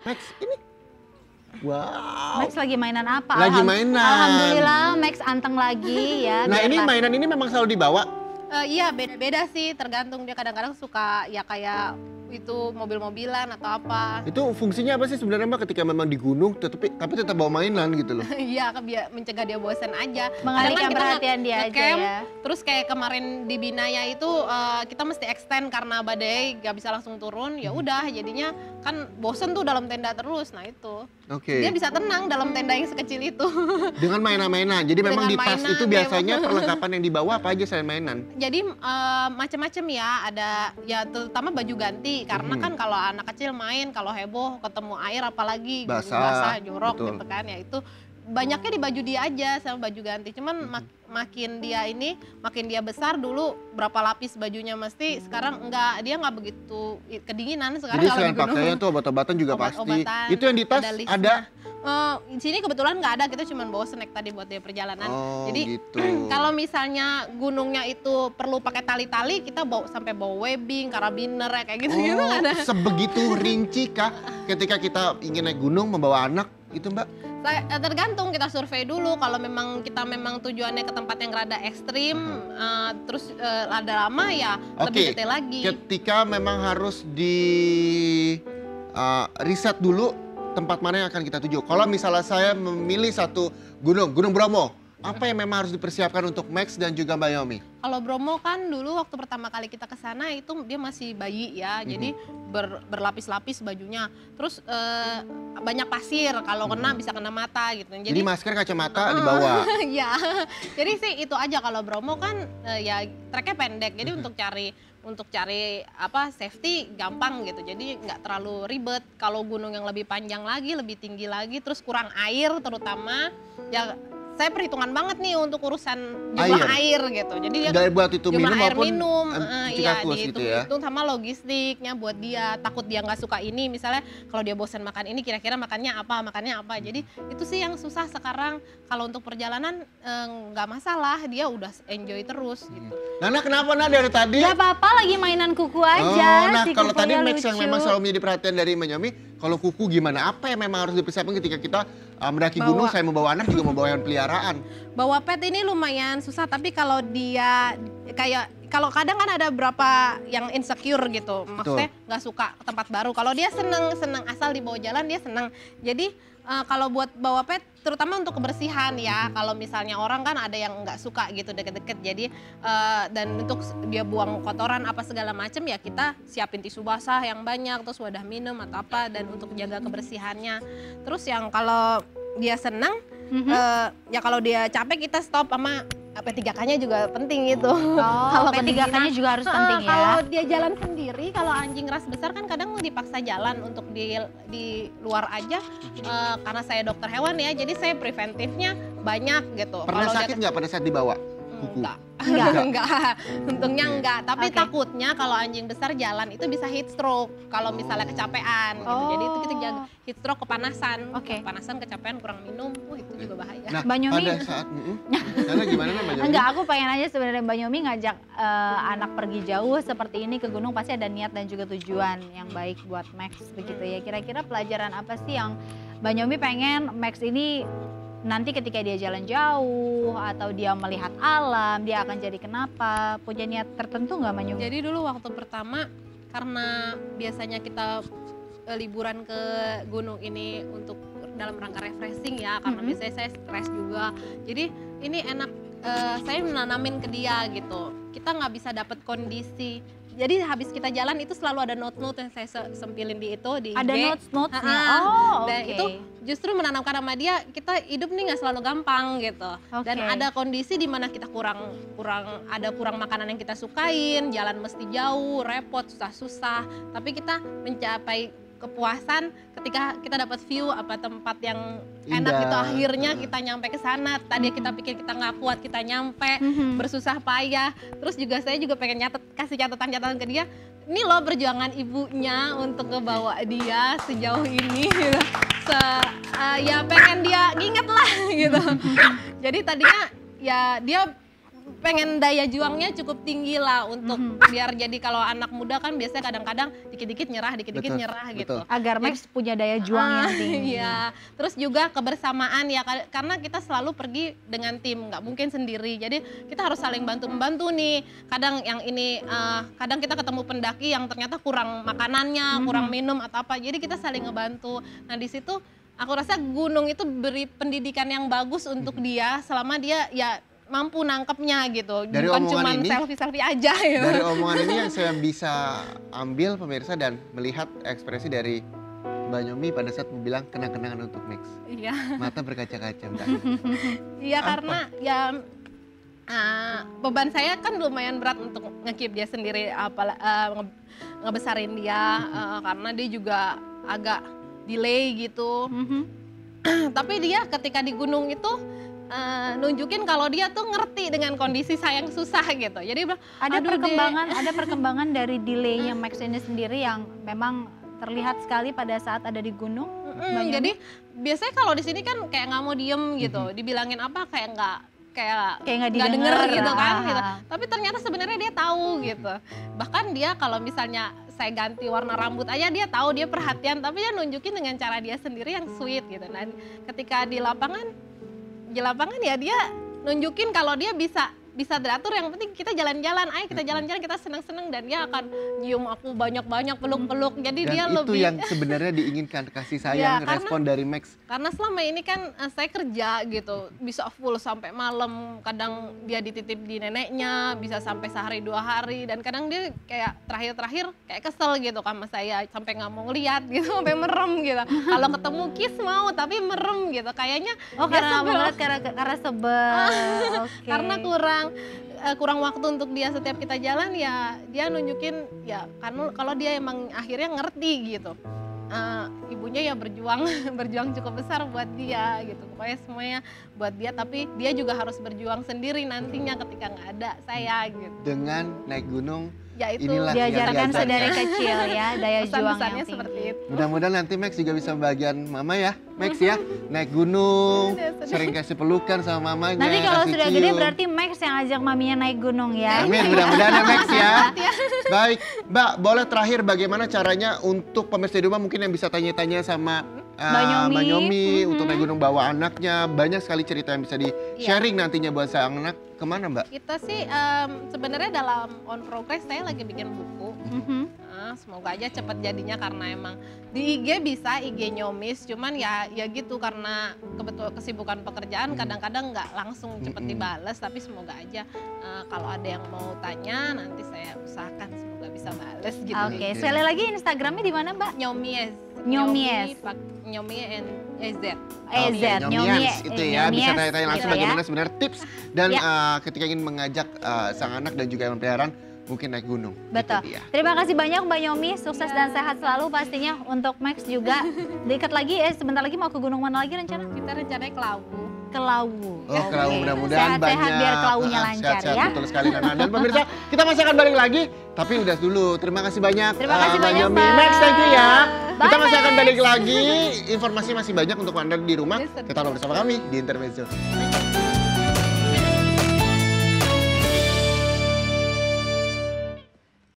Max ini, wow. Max lagi mainan apa? Lagi mainan. Alhamdulillah Max anteng lagi ya. Nah ini mainan ini memang selalu dibawa? Iya beda-beda sih, tergantung dia kadang-kadang suka ya kayak itu mobil-mobilan atau apa. Itu fungsinya apa sih sebenarnya Mbak ketika memang di gunung tapi tetap bawa mainan gitu loh? Iya, biar mencegah dia bosan aja. Mengalihkan perhatian dia aja ya. Terus kayak kemarin di Binaya itu kita mesti extend karena badai gak bisa langsung turun. Ya udah, jadinya kan bosen tuh dalam tenda terus. Nah itu. Oke. Dia bisa tenang dalam tenda yang sekecil itu. Dengan mainan-mainan. Jadi memang Dengan di tas mainan, itu biasanya perlengkapan yang dibawa apa aja selain mainan? Jadi macam-macam ya, ada ya terutama baju ganti karena kan kalau anak kecil main kalau heboh ketemu air apalagi basah jorok gitu kan ya, itu banyaknya di baju dia aja sama baju ganti. Cuman makin dia besar, dulu berapa lapis bajunya mesti, sekarang dia nggak begitu kedinginan sekarang. Jadi kalau selain di gunung. pakaian tuh obat-obatan juga pasti. Itu yang di tas ada? Di sini kebetulan nggak ada, kita cuma bawa snack tadi buat dia perjalanan. Jadi gitu. kalau misalnya gunungnya itu perlu pakai tali-tali, kita sampai bawa webbing, karabiner kayak gitu gitu ada. Sebegitu rinci kah ketika kita ingin naik gunung membawa anak itu Mbak? Tergantung, kita survei dulu. Kalau memang kita tujuannya ke tempat yang rada ekstrim, terus rada lama ya lebih detail lagi. Ketika memang harus di riset dulu tempat mana yang akan kita tuju. Kalau misalnya saya memilih satu Gunung Bromo, apa yang memang harus dipersiapkan untuk Max dan juga Mbak Yomi? Kalau Bromo kan dulu waktu pertama kali kita ke sana itu dia masih bayi ya, jadi berlapis-lapis bajunya. Terus banyak pasir, kalau kena bisa kena mata gitu. Jadi masker, kacamata dibawa. Iya. Jadi sih itu aja. Kalau Bromo kan ya treknya pendek, jadi untuk cari apa safety gampang gitu, jadi nggak terlalu ribet. Kalau gunung yang lebih panjang lagi, lebih tinggi lagi, terus kurang air terutama, ya saya perhitungan banget nih untuk urusan jumlah air gitu. Jadi dia dari buat itu jumlah minum air maupun minum, iya gitu ya. dihitung sama logistiknya buat dia. Takut dia nggak suka ini, misalnya kalau dia bosan makan ini, kira-kira makannya apa. Jadi itu sih yang susah sekarang. Kalau untuk perjalanan nggak masalah, dia udah enjoy terus gitu. Nana kenapa Nana dari tadi? Gak apa-apa, lagi mainan kuku aja. Nah si kalau tadi kukunya Max yang lucu. memang selalu menjadi perhatian dari Mbak Yomi, kalau kuku gimana? Apa yang memang harus dipersiapkan ketika kita mendaki gunung, saya membawa anak juga membawa hewan peliharaan? Bawa pet ini lumayan susah, tapi kalau dia kalau kadang kan ada beberapa yang insecure gitu, maksudnya nggak suka tempat baru. Kalau dia seneng asal dibawa jalan dia seneng. Jadi kalau buat bawa pet, terutama untuk kebersihan ya. Kalau misalnya orang kan ada yang nggak suka gitu deket-deket, jadi dan untuk dia buang kotoran apa segala macem ya kita siapin tisu basah yang banyak, terus wadah minum atau apa, dan untuk jaga kebersihannya. Terus yang kalau dia seneng, ya kalau dia capek kita stop sama P3K-nya juga penting gitu. Kalau P3K-nya juga harus penting ya. Kalau dia jalan sendiri, kalau anjing ras besar kan kadang dipaksa jalan untuk di luar aja. Karena saya dokter hewan ya, jadi saya preventifnya banyak gitu. Pernah sakit nggak pada saat dibawa? Kuku? Enggak. Untungnya enggak. Tapi takutnya kalau anjing besar jalan itu bisa heat stroke. Kalau misalnya kecapean gitu. Jadi itu kita jaga heat stroke, kepanasan. Kepanasan, kecapean, kurang minum. Itu juga bahaya. Nah, Mbak Yomi, pada saat misalnya gimana Mbak Yomi? enggak, aku pengen aja sebenarnya Mbak Yomi ngajak anak pergi jauh seperti ini ke gunung, pasti ada niat dan juga tujuan yang baik buat Max begitu ya. Kira-kira pelajaran apa sih yang Mbak Yomi pengen Max ini nanti ketika dia jalan jauh atau dia melihat alam, dia akan jadi kenapa? Punya niat tertentu nggak Mbak Yomi? Jadi dulu waktu pertama, karena biasanya kita liburan ke gunung ini untuk dalam rangka refreshing ya, karena biasanya saya stres juga. Jadi ini enak, saya menanamin ke dia gitu. Kita nggak bisa dapat kondisi. Jadi habis kita jalan itu selalu ada note-note yang saya sempilin di itu di IG. Ada notes-notesnya. Dan itu justru menanamkan sama dia, kita hidup nih nggak selalu gampang gitu. Dan ada kondisi di mana kita kurang makanan yang kita sukain, jalan mesti jauh, repot, susah-susah. Tapi kita mencapai kepuasan ketika kita dapat view apa tempat yang enak gitu, akhirnya kita nyampe ke sana. Tadi kita pikir kita nggak kuat, kita nyampe, bersusah payah. Terus juga saya juga pengen kasih catatan ke dia, ini loh perjuangan ibunya untuk ngebawa dia sejauh ini gitu. Ya pengen dia inget lah gitu. Jadi tadinya ya dia pengen daya juangnya cukup tinggi lah untuk biar jadi kalau anak muda kan biasanya kadang-kadang dikit-dikit nyerah, dikit-dikit Betul, nyerah betul. gitu. Agar Max punya daya juang yang tinggi. Iya, terus juga kebersamaan ya karena kita selalu pergi dengan tim, nggak mungkin sendiri. Jadi kita harus saling bantu-membantu nih. Kadang yang ini, kadang kita ketemu pendaki yang ternyata kurang makanannya, kurang minum atau apa. Jadi kita saling ngebantu. Nah di situ aku rasa gunung itu beri pendidikan yang bagus untuk dia selama dia ya mampu nangkepnya gitu. Dari Bukan omongan cuma ini- selfie-selfie aja gitu. Dari omongan ini yang saya bisa ambil pemirsa dan melihat ekspresi dari Mbak Nyomi pada saat bilang kenang-kenangan untuk Max. Iya. Mata berkaca-kaca, Mbak. Iya Apa? karena ya beban saya kan lumayan berat untuk nge-keep dia sendiri ngebesarin dia karena dia juga agak delay gitu. Tapi dia ketika di gunung itu nunjukin kalau dia tuh ngerti dengan kondisi saya yang susah gitu. Jadi bilang, Ada "Aduh, ada perkembangan dari delaynya Max ini sendiri yang memang terlihat sekali pada saat ada di gunung. Mbak Nyomi? jadi biasanya kalau di sini kan kayak nggak mau diem gitu, dibilangin apa kayak nggak nggak nggak denger gitu kan Ah. gitu. Tapi ternyata sebenarnya dia tahu gitu. Bahkan dia kalau misalnya saya ganti warna rambut aja dia tahu, dia perhatian, tapi dia nunjukin dengan cara dia sendiri yang sweet gitu. Dan ketika di lapangan ya dia nunjukin kalau dia bisa teratur, yang penting kita jalan-jalan, ayo kita jalan-jalan, kita seneng-seneng, dan dia akan nyium aku banyak-banyak, peluk-peluk. Jadi Dan dia itu lebih yang sebenarnya diinginkan, kasih sayang, Ya, karena- respon dari Max. karena selama ini kan saya kerja gitu, bisa full sampai malam, kadang dia dititip di neneknya, bisa sampai sehari 2 hari, dan kadang dia kayak terakhir kayak kesel gitu sama saya, sampai nggak mau ngeliat gitu, sampai merem gitu. Kalau ketemu kiss mau, tapi merem gitu, kayaknya Oh dia karena nggak mau sebel. ngeliat karena sebel. Oke. Karena kurang waktu untuk dia setiap kita jalan, ya dia nunjukin ya karena kalau dia emang akhirnya ngerti gitu. Ibunya ya berjuang berjuang cukup besar buat dia gitu, pokoknya semuanya buat dia, tapi dia juga harus berjuang sendiri nantinya ketika nggak ada saya gitu. Dengan naik gunung, Ya itu inilah yang Diajarkan diajarkan. sedari kecil ya daya juang pesan-pesannya yang seperti tinggi. itu. Mudah-mudahan nanti Max juga bisa bagian mama ya, Max ya, naik gunung, sering kasih pelukan sama mamanya. Nanti kalau kasih sudah gede cium. berarti Max yang ajak maminya naik gunung ya. Amin, mudah-mudahan ya Max ya. Baik, Mbak, boleh terakhir bagaimana caranya untuk pemirsa di rumah mungkin yang bisa tanya-tanya sama Mbak Nyomi. untuk naik gunung bawa anaknya. Banyak sekali cerita yang bisa di-sharing nantinya buat sang anak. Kemana Mbak? Kita sih sebenarnya dalam on progress saya lagi bikin buku. Semoga aja cepat jadinya karena emang di IG bisa, IG Nyomis, cuman ya gitu karena kebetulan kesibukan pekerjaan kadang-kadang nggak langsung cepat dibales, tapi semoga aja kalau ada yang mau tanya nanti saya usahakan semoga bisa bales gitu. Oke, sekali lagi Instagramnya di mana Mbak? Nyomies. Nyomies. Nyomi and EZ. EZ, Oke, Nyomians itu ya, bisa tanya-tanya langsung gitu ya. bagaimana sebenarnya tips dan Ya. ketika ingin mengajak sang anak dan juga hewan peliharaan mungkin naik gunung. Betul. Itu dia. Terima kasih banyak Mbak Nyomi, sukses dan sehat selalu pastinya untuk Max juga. Dekat lagi sebentar lagi mau ke gunung mana lagi rencana? Kita rencananya ke Lawu. Ke Lawu. Oh, kalau Oke. mudah-mudahan Sehat-sehat banyak. biar kelaunya lancar Sehat-sehat, ya. betul sekali Nana. Dan pemirsa, kita masih akan balik lagi, tapi udah dulu. Terima kasih banyak. Terima kasih Mbak banyak, Nyomi. Mbak. Max, thank you ya. Kita Bye, masih akan Max. balik lagi. Informasi masih banyak untuk Anda di rumah. Yes, Tetaplah bersama kami di Intermezzo.